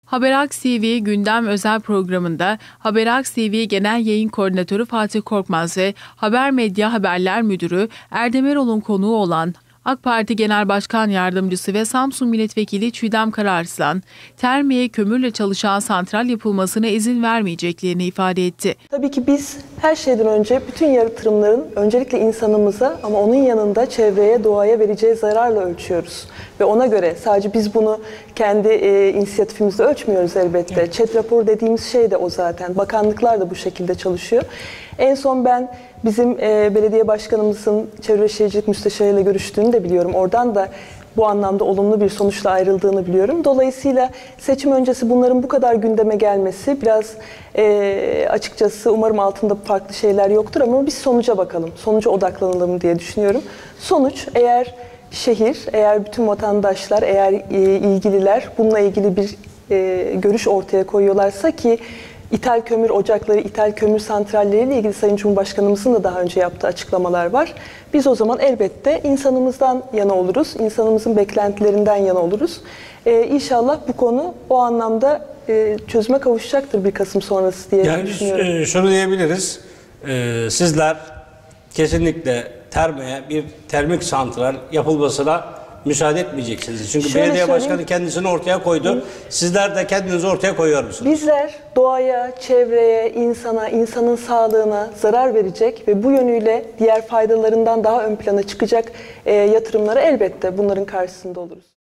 Haberaks TV Gündem özel programında Haberaks TV Genel Yayın Koordinatörü Fatih Korkmaz ve Haber Medya Haberler Müdürü Erdem Erol'un konuğu olan AK Parti Genel Başkan Yardımcısı ve Samsun Milletvekili Çiğdem Kararslan, termiye kömürle çalışan santral yapılmasına izin vermeyeceklerini ifade etti. Tabii ki biz her şeyden önce bütün yatırımların öncelikle insanımıza ama onun yanında çevreye, doğaya vereceği zararla ölçüyoruz. Ve ona göre sadece biz bunu kendi inisiyatifimizle ölçmüyoruz elbette. ÇED raporu dediğimiz şey de o zaten. Bakanlıklar da bu şekilde çalışıyor. En son ben bizim belediye başkanımızın Çevre ve Şehircilik Müsteşarıyla görüştüğünü de biliyorum. Oradan da bu anlamda olumlu bir sonuçla ayrıldığını biliyorum. Dolayısıyla seçim öncesi bunların bu kadar gündeme gelmesi biraz açıkçası umarım altında farklı şeyler yoktur ama biz sonuca bakalım, sonuca odaklanalım diye düşünüyorum. Sonuç eğer şehir, eğer bütün vatandaşlar, eğer ilgililer bununla ilgili bir görüş ortaya koyuyorlarsa ki İthal kömür ocakları, ithal kömür santralleriyle ilgili Sayın Cumhurbaşkanımızın da daha önce yaptığı açıklamalar var. Biz o zaman elbette insanımızdan yana oluruz, insanımızın beklentilerinden yana oluruz. İnşallah bu konu o anlamda çözüme kavuşacaktır 1 Kasım sonrası diye düşünüyorum. Yani şunu diyebiliriz, sizler kesinlikle bir termik santral yapılmasına müsaade etmeyeceksiniz. Çünkü Şöyle belediye söyleyeyim. başkanı kendisini ortaya koydu. Sizler de kendinizi ortaya koyuyor musunuz? Bizler doğaya, çevreye, insana, insanın sağlığına zarar verecek ve bu yönüyle diğer faydalarından daha ön plana çıkacak yatırımlara elbette bunların karşısında oluruz.